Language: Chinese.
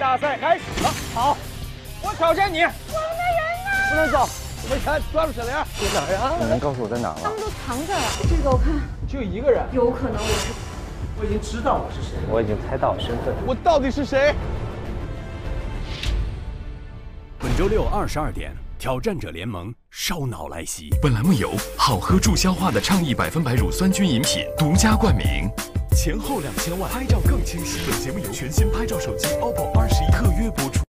大赛开始了。好，我挑战你。我们的人呢？不能走，没钱，抓住沈凌。在哪儿呀？ 你能告诉我在哪儿吗？ 他们都藏着了。这个我看就一个人。 有可能我是。 我已经知道我是谁， 我已经猜到身份。 我到底是谁？ 本周六22点，挑战者联盟烧脑来袭。 本栏目由好喝助消化的倡议100%乳酸菌饮品独家冠名。前后2000万，拍照更清晰。本节目由全新拍照手机 OPPO 21特约播出。